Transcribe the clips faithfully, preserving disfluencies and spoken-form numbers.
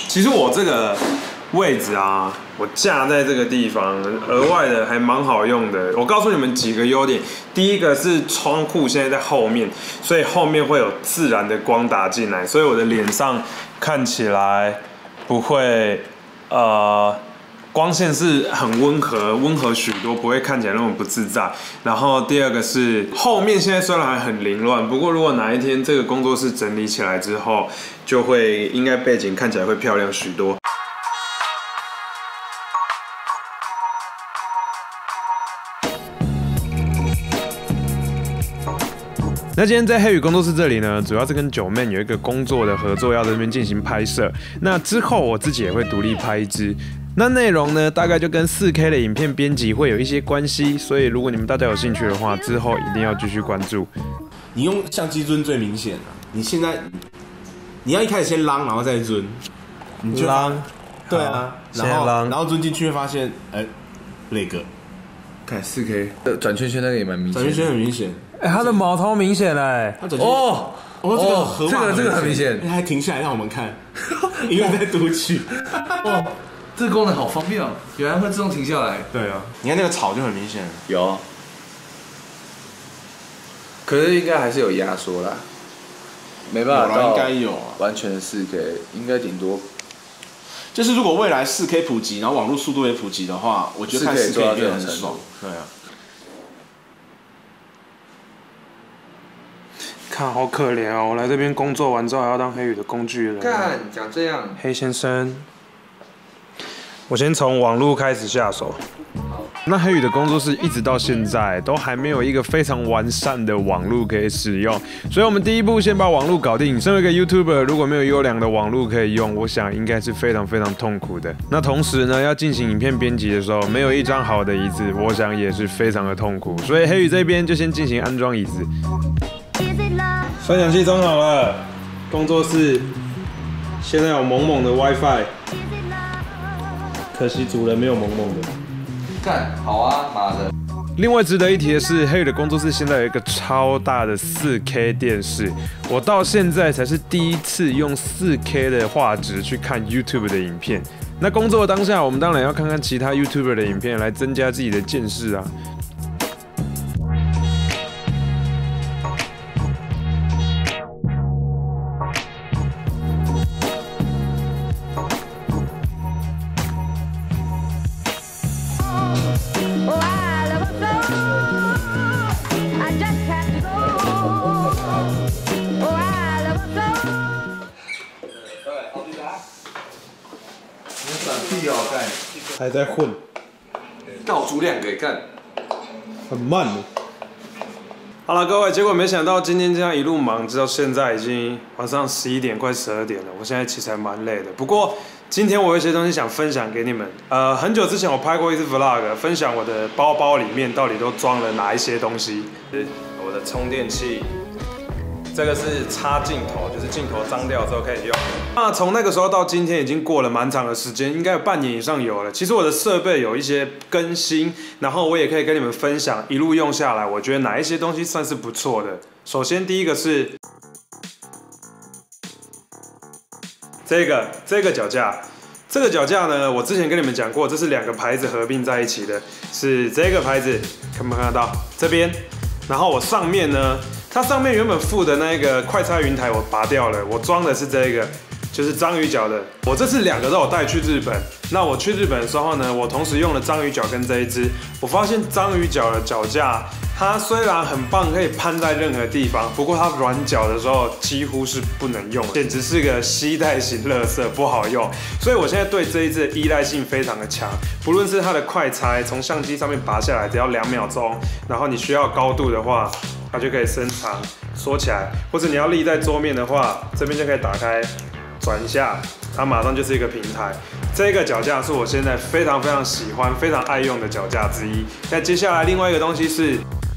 其实我这个位置啊，我架在这个地方，额外的还蛮好用的。我告诉你们几个优点，第一个是窗户现在在后面，所以后面会有自然的光打进来，所以我的脸上看起来不会呃。光线是很温和，温和许多，不会看起来那么不自在。然后第二个是后面现在虽然还很凌乱，不过如果哪一天这个工作室整理起来之后，就会应该背景看起来会漂亮许多。那今天在黑羽工作室这里呢，主要是跟九妹有一个工作的合作，要在这边进行拍摄。那之后我自己也会独立拍一支。那内容呢，大概就跟 四 K 的影片编辑会有一些关系，所以如果你们大家有兴趣的话，之后一定要继续关注。 你用相机尊最明显了，你现在你要一开始先啷，然后再尊，你就啷， 对啊，然后然后尊进去会发现，哎，那个， 看 四 K 转圈圈那个也蛮明显， 转圈圈很明显， 哎，它的毛超明显嘞， 哦。哦，这个河马， 这个这个很明显， 还停下来让我们看，因为在读取。 哦，这个功能好方便哦，原来会自动停下来。 对啊，你看那个草就很明显。 有，可是应该还是有压缩啦，没办法到， 应该有完全的 四 K， 应该顶多。 就是如果未来 四 K 普及，然后网络速度也普及的话，我觉得看 四 K 变得很爽。对啊。 看，好可怜哦！我来这边工作完之后还要当黑羽的工具人。 干，讲这样， 黑先生，我先从网路开始下手。那黑羽的工作室一直到现在都还没有一个非常完善的网路可以使用，所以我们第一步先把网路搞定。身为一个 YouTuber， 如果没有优良的网路可以用，我想应该是非常非常痛苦的。那同时呢，要进行影片编辑的时候，没有一张好的椅子，我想也是非常的痛苦。所以黑羽这边就先进行安装椅子。分享器装好了，工作室现在有猛猛的 WiFi， 可惜主人没有猛猛的。 干，好啊，妈的！ 另外值得一提的是，黑羽的工作室现在有一个超大的 四 K 电视，我到现在才是第一次用 四 K 的画质去看 YouTube 的影片。那工作的当下，我们当然要看看其他 YouTuber 的影片，来增加自己的见识啊。还在混， 倒煮两个干， 很慢的。好了，各位，结果没想到今天这样一路忙，直到现在已经晚上十一点，快十二点了。我现在其实还蛮累的，不过今天我有一些东西想分享给你们。呃，很久之前我拍过一次 vlog， 分享我的包包里面到底都装了哪一些东西。我的充电器。这个是插镜头，就是镜头脏掉之后可以用。那从那个时候到今天已经过了蛮长的时间，应该有半年以上有了。其实我的设备有一些更新，然后我也可以跟你们分享，一路用下来，我觉得哪一些东西算是不错的。首先第一个是这个这个脚架，这个脚架呢，我之前跟你们讲过，这是两个牌子合并在一起的，是这个牌子，看不看得到？这边，然后我上面呢。它上面原本附的那个快拆云台我拔掉了，我装的是这个，就是章鱼脚的。我这次两个都有带去日本。那我去日本的时候呢，我同时用了章鱼脚跟这一只。我发现章鱼脚的脚架，它虽然很棒，可以攀在任何地方，不过它软脚的时候几乎是不能用，简直是个携带型垃圾，不好用。所以我现在对这一只的依赖性非常的强，不论是它的快拆，从相机上面拔下来只要两秒钟，然后你需要高度的话。它就可以伸长、缩起来，或者你要立在桌面的话，这边就可以打开、转一下，它马上就是一个平台。这个脚架是我现在非常非常喜欢、非常爱用的脚架之一。那接下来另外一个东西是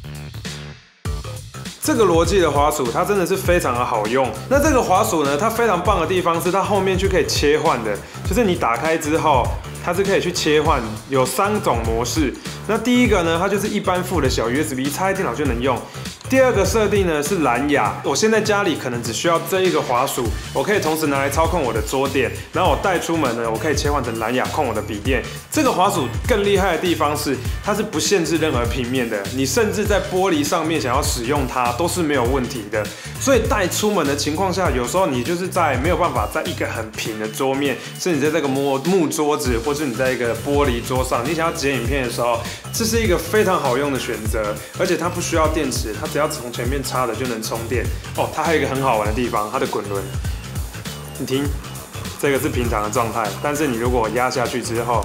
这个罗技的滑鼠，它真的是非常的好用。那这个滑鼠呢，它非常棒的地方是它后面就可以切换的，就是你打开之后，它是可以去切换，有三种模式。那第一个呢，它就是一般附的小 U S B， 插在电脑就能用。 第二个设定呢是蓝牙，我现在家里可能只需要这一个滑鼠，我可以同时拿来操控我的桌垫，然后我带出门呢，我可以切换成蓝牙控我的笔电。这个滑鼠更厉害的地方是，它是不限制任何平面的，你甚至在玻璃上面想要使用它都是没有问题的。所以带出门的情况下，有时候你就是在没有办法在一个很平的桌面，是你在这个木木桌子，或是你在一个玻璃桌上，你想要剪影片的时候，这是一个非常好用的选择，而且它不需要电池，它只要从前面插的就能充电。哦，它还有一个很好玩的地方，它的滚轮，你听，这个是平常的状态，但是你如果压下去之后，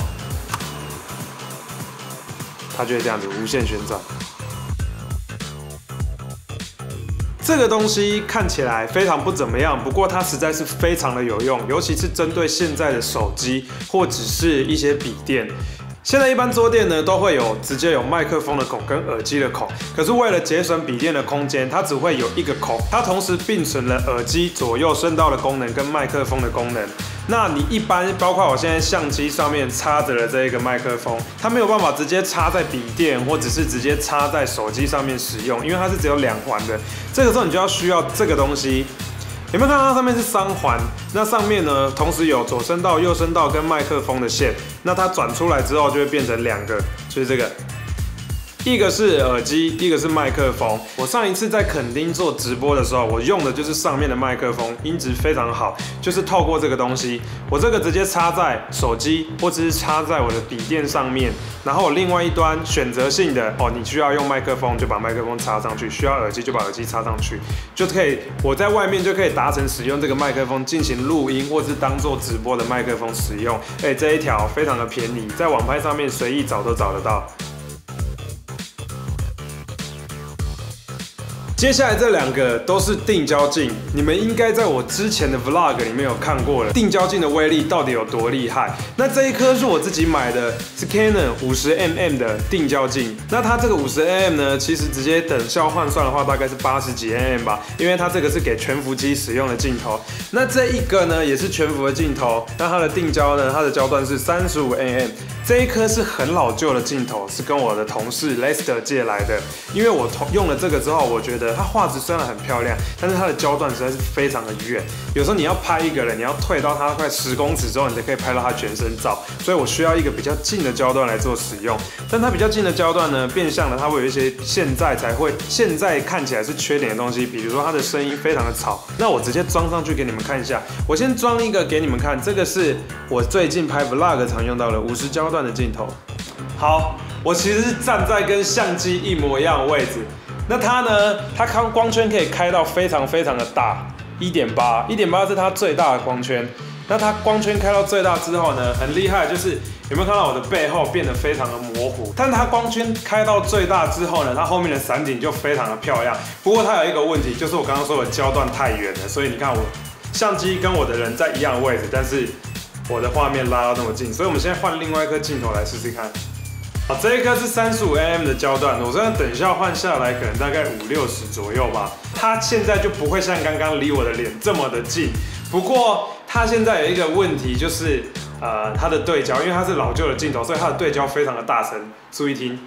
它就会这样子无限旋转。这个东西看起来非常不怎么样，不过它实在是非常的有用，尤其是针对现在的手机或者是一些笔电。现在一般桌垫呢都会有直接有麦克风的孔跟耳机的孔，可是为了节省笔电的空间，它只会有一个孔，它同时并存了耳机左右声道的功能跟麦克风的功能。那你一般包括我现在相机上面插着的这一个麦克风，它没有办法直接插在笔电或者是直接插在手机上面使用，因为它是只有两环的。这个时候你就要需要这个东西。有没有看到它上面是三环？那上面呢，同时有左声道、右声道跟麦克风的线。那它转出来之后就会变成两个，就是这个。一个是耳机，一个是麦克风。我上一次在垦丁做直播的时候，我用的就是上面的麦克风，音质非常好。就是透过这个东西，我这个直接插在手机或者是插在我的笔电上面，然后我另外一端选择性的哦，你需要用麦克风就把麦克风插上去，需要耳机就把耳机插上去，就可以我在外面就可以达成使用这个麦克风进行录音，或是当做直播的麦克风使用。哎，这一条非常的便宜，在网拍上面随意找都找得到。接下来这两个都是定焦镜，你们应该在我之前的 vlog 里面有看过了，定焦镜的威力到底有多厉害。那这一颗是我自己买的，是 Canon 五十 millimeter 的定焦镜。那它这个五十 millimeter 呢，其实直接等效换算的话，大概是八十几 millimeter 吧，因为它这个是给全幅机使用的镜头。那这一个呢，也是全幅的镜头，那它的定焦呢，它的焦段是三十五 millimeter。这一颗是很老旧的镜头，是跟我的同事 Lester 借来的。因为我用了这个之后，我觉得它画质虽然很漂亮，但是它的焦段实在是非常的远。有时候你要拍一个人，你要退到它快十公尺之后，你才可以拍到它全身照。所以我需要一个比较近的焦段来做使用。但它比较近的焦段呢，变相的它会有一些现在才会现在看起来是缺点的东西，比如说它的声音非常的吵。那我直接装上去给你们看一下。我先装一个给你们看，这个是我最近拍 vlog 常用到的五十焦段的镜头。好，我其实是站在跟相机一模一样的位置。那它呢，它光光圈可以开到非常非常的大， 一点八， 一点八是它最大的光圈。那它光圈开到最大之后呢，很厉害，就是有没有看到我的背后变得非常的模糊？但它光圈开到最大之后呢，它后面的散景就非常的漂亮。不过它有一个问题，就是我刚刚说的焦段太远了，所以你看我相机跟我的人在一样的位置，但是我的画面拉到那么近，所以我们现在换另外一颗镜头来试试看。好，这一颗是三十五 millimeter 的焦段，我这样等效换下来可能大概五六十左右吧。它现在就不会像刚刚离我的脸这么的近，不过它现在有一个问题，就是呃它的对焦，因为它是老旧的镜头，所以它的对焦非常的大声。注意听。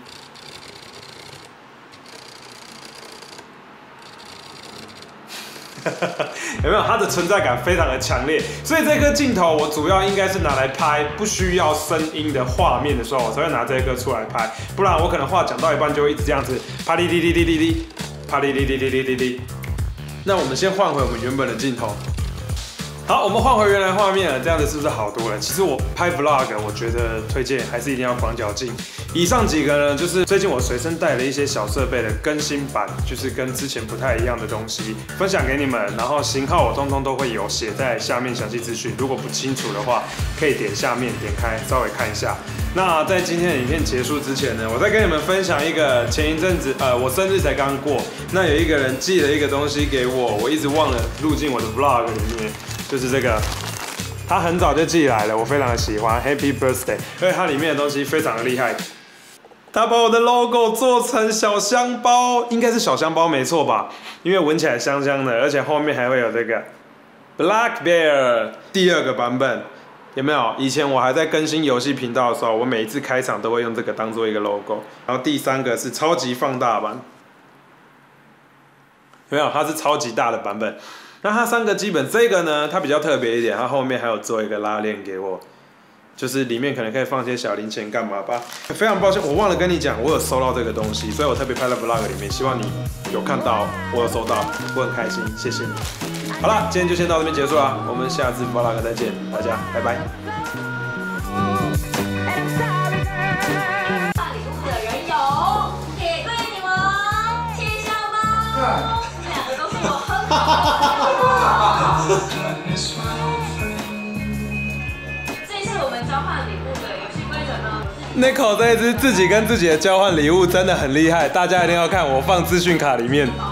有没有？它的存在感非常的强烈，所以这颗镜头我主要应该是拿来拍不需要声音的画面的时候，我才会拿这颗出来拍，不然我可能话讲到一半就会一直这样子啪哩哩哩哩哩哩，啪哩哩哩哩哩哩哩。那我们先换回我们原本的镜头。好，我们换回原来画面了，这样子是不是好多了？其实我拍 vlog， 我觉得推荐还是一定要广角镜。以上几个呢，就是最近我随身带了一些小设备的更新版，就是跟之前不太一样的东西，分享给你们。然后型号我通通都会有写在下面详细资讯，如果不清楚的话，可以点下面点开稍微看一下。那在今天的影片结束之前呢，我再跟你们分享一个前一阵子，呃，我生日才刚过，那有一个人寄了一个东西给我，我一直忘了录进我的 vlog 里面。就是这个，它很早就寄来了，我非常的喜欢 ，Happy Birthday！ 因为它里面的东西非常的厉害，它把我的 logo 做成小香包，应该是小香包没错吧？因为闻起来香香的，而且后面还会有这个 Black Bear 第二个版本，有没有？以前我还在更新游戏频道的时候，我每一次开场都会用这个当做一个 logo。然后第三个是超级放大版。 没有，它是超级大的版本。那它三个基本，这个呢，它比较特别一点，它后面还有做一个拉链给我，就是里面可能可以放些小零钱干嘛吧。非常抱歉，我忘了跟你讲，我有收到这个东西，所以我特别拍在 vlog 里面，希望你有看到，我有收到，我很开心，谢谢你。好了，今天就先到这边结束了，我们下次 vlog 再见，大家拜拜。 礼物的人有铁柜女王、切小猫，这两个都是我很好的。这一次我们交换礼物的游戏规则呢 Nico 这一支自己跟自己的交换礼物真的很厉害，大家一定要看，我放资讯卡里面。